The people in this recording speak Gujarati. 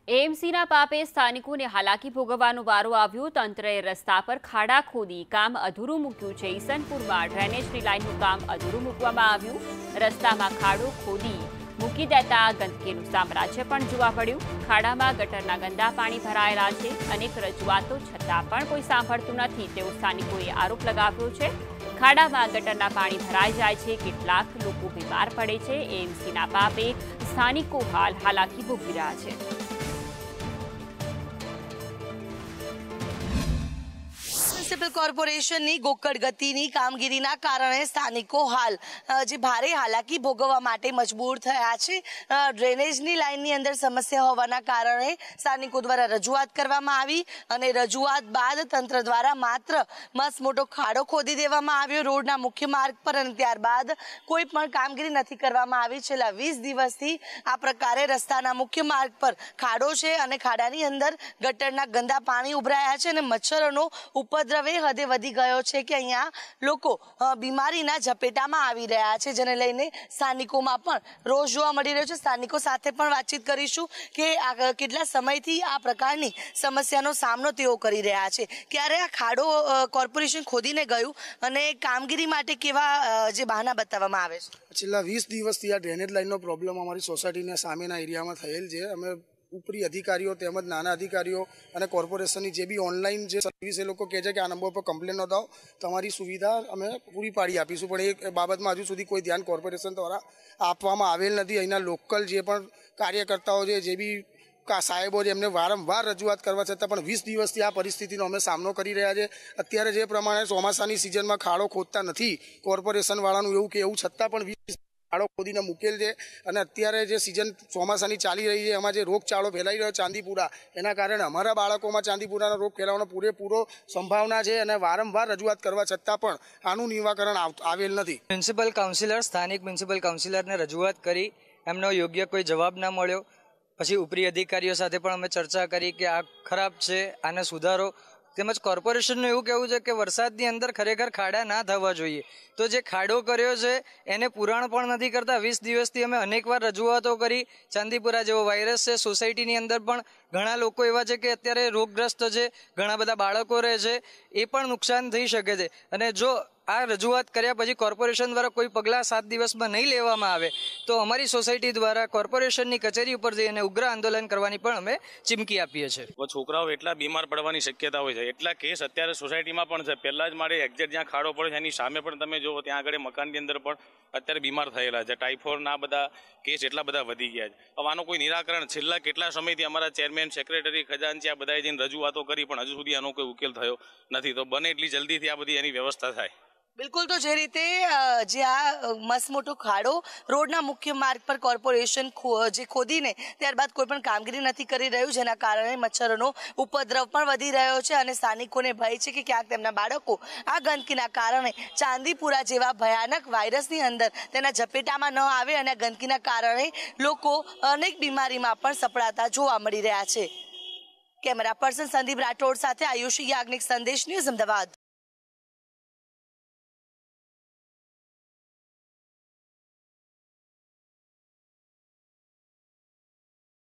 એએમસીના પાપે સ્થાનિકોને હાલાકી ભોગવવાનો વારો આવ્યો। તંત્રએ રસ્તા પર ખાડા ખોદી કામ અધૂરું મૂક્યું છે। ઈસનપુરમાં ડ્રેનેજની લાઇનનું કામ અધૂરું મૂકવામાં આવ્યું। રસ્તામાં ખાડો ખોદી મૂકી દેતા ગંદકીનું સામ્રાજ્ય પણ જોવા મળ્યું। ખાડામાં ગટરના ગંદા પાણી ભરાયેલા છે। અનેક રજૂઆતો છતાં પણ કોઈ સાંભળતું નથી તેવો સ્થાનિકોએ આરોપ લગાવ્યો છે। ખાડામાં ગટરના પાણી ભરાઈ જાય છે, કેટલાક લોકો બીમાર પડે છે। એએમસીના પાપે સ્થાનિકો હાલ હાલાકી ભોગવી રહ્યા છે। મ્યુનિસિપલ કોર્પોરેશનની ગોકળ ગતિની કામગીરીના કારણે સ્થાનિકો હાલ જે ભારે હાલાકી ભોગવવા માટે મજબૂર થયા છે। ડ્રેનેજની લાઇનની અંદર સમસ્યા હોવાના કારણે સ્થાનિકો દ્વારા રજૂઆત કરવામાં આવી અને રજૂઆત બાદ તંત્ર દ્વારા માત્ર મસ્ત મોટો ખાડો ખોદી દેવામાં આવ્યો રોડના મુખ્ય માર્ગ પર અને ત્યારબાદ કોઈ પણ કામગીરી નથી કરવામાં આવી। છેલ્લા 20 દિવસથી આ પ્રકારે રસ્તાના મુખ્ય માર્ગ પર ખાડો છે અને ખાડાની અંદર ગટરના ગંદા પાણી ઉભરાયા છે અને મચ્છરોનો ઉપદ્રવ હદે વધી ગયો છે કે અહીંયા લોકો બીમારીના ઝપેટામાં આવી રહ્યા છે, જેને લઈને સ્થાનિકોમાં પણ રોષ જોવા મળી રહ્યો છે। સ્થાનિકો સાથે પણ વાતચીત કરીશું કે કેટલા સમયથી આ પ્રકારની સમસ્યાનો સામનો તેઓ કરી રહ્યા છે। ક્યારે આ ખાડો કોર્પોરેશન ખોદીને ગયું અને કામગીરી માટે કેવા જે બહાના બતાવવામાં આવે છે? છેલ્લા 20 દિવસથી આ ડ્રેનેજ લાઇનનો પ્રોબ્લેમ અમારી સોસાયટીના સામેના એરિયામાં થયેલ છે। અમે ઉપરી અધિકારીઓ તેમજ નાના અધિકારીઓ અને કોર્પોરેશનની જે બી ઓનલાઈન જે સર્વિસ એ લોકો કહે છે કે આ નંબર પર કમ્પ્લેન નોંધાવો, તમારી સુવિધા અમે પૂરી પાડી આપીશું, પણ એ બાબતમાં હજુ સુધી કોઈ ધ્યાન કોર્પોરેશન દ્વારા આપવામાં આવેલ નથી। અહીંના લોકલ જે પણ કાર્યકર્તાઓ છે, જે બી સાહેબો છે, એમને વારંવાર રજૂઆત કરવા છતાં પણ 20 દિવસથી આ પરિસ્થિતિનો અમે સામનો કરી રહ્યા છે। અત્યારે જે પ્રમાણે ચોમાસાની સિઝનમાં ખાડો ખોદતા નથી કોર્પોરેશનવાળાનું એવું કે એવું છતાં પણ 20 ખાડો ખોદીને મૂકેલ છે અને અત્યારે જે સિઝન ચોમાસાની ચાલી રહી છે એમાં જે રોગચાળો ફેલાઈ રહ્યો ચાંદીપુરા, એના કારણે અમારા બાળકોમાં ચાંદીપુરાનો રોગ ફેલાવાનો પૂરેપૂરો સંભાવના છે અને વારંવાર રજૂઆત કરવા છતાં પણ આનું નિવારણ આવેલ નથી। મ્યુનિસિપલ કાઉન્સિલર સ્થાનિક મ્યુનિસિપલ કાઉન્સિલરને રજૂઆત કરી, એમનો યોગ્ય કોઈ જવાબ ના મળ્યો। પછી ઉપરી અધિકારીઓ સાથે પણ અમે ચર્ચા કરી કે આ ખરાબ છે, આને સુધારો। તેમજ કોર્પોરેશનનું એવું કહેવું છે કે વરસાદની અંદર ખરેખર ખાડા ના થવા જોઈએ, તો જે ખાડો કર્યો છે એને પુરાણ પણ નથી કરતા। 20 દિવસથી અમે અનેકવાર રજૂઆતો કરી। ચાંદીપુરા જેવો વાયરસ છે, સોસાયટીની અંદર પણ ઘણા લોકો એવા છે કે અત્યારે રોગગ્રસ્ત છે, ઘણા બધા બાળકો રહે છે, એ પણ નુકસાન થઈ શકે છે। અને જો આ રજૂઆત કર્યા પછી કોર્પોરેશન દ્વારા કોઈ પગલાં 7 દિવસમાં નહીં લેવામાં આવે તો અમારી સોસાયટી દ્વારા કોર્પોરેશનની કચેરી ઉપર જઈ અને ઉગ્ર આંદોલન કરવાની પણ અમે ચીમકી આપીએ છીએ। છોકરાઓ એટલા બીમાર પડવાની શક્યતા હોય છે, એટલા કેસ અત્યારે સોસાયટીમાં પણ છે। પહેલા જ મારે એક્ઝેક્ટ જ્યાં ખાડો પડે છે એની સામે પણ તમે જુઓ, ત્યાં આગળ મકાનની અંદર પણ અત્યારે બીમાર થયેલા છે। ટાઇફોઇડના બધા કેસ એટલા બધા વધી ગયા છે। હવે આનો કોઈ નિરાકરણ છેલ્લા કેટલા સમયથી અમારા ચેરમેન, સેક્રેટરી, ખજાનચી આ બધાએ જઈને રજૂઆતો કરી પણ હજુ સુધી આનો કોઈ ઉકેલ થયો નથી। તો બને એટલી જલ્દીથી આ બધી એની વ્યવસ્થા થાય। બિલકુલ, તો જે રીતે જે આ મસ્ત મોટો ખાડો રોડના મુખ્ય માર્ગ પર કોર્પોરેશન જે ખોદીને ત્યારબાદ કોઈ પણ કામગીરી નથી કરી રહ્યું, જેના કારણે મચ્છરોનો ઉપદ્રવ પણ વધી રહ્યો છે અને સ્થાનિકોને ભય છે કે ક્યાંક તેમના બાળકો આ ગંદકીના કારણે ચાંદીપુરા જેવા ભયાનક વાયરસની અંદર તેના ઝપેટામાં ન આવે અને ગંદકીના કારણે લોકો અનેક બીમારીમાં પણ સપડાતા જોવા મળી રહ્યા છે। કેમેરા પર્સન સંદીપ રાઠોડ સાથે આયુષી યાજ્ઞિક, સંદેશ ન્યૂઝ, અમદાવાદ।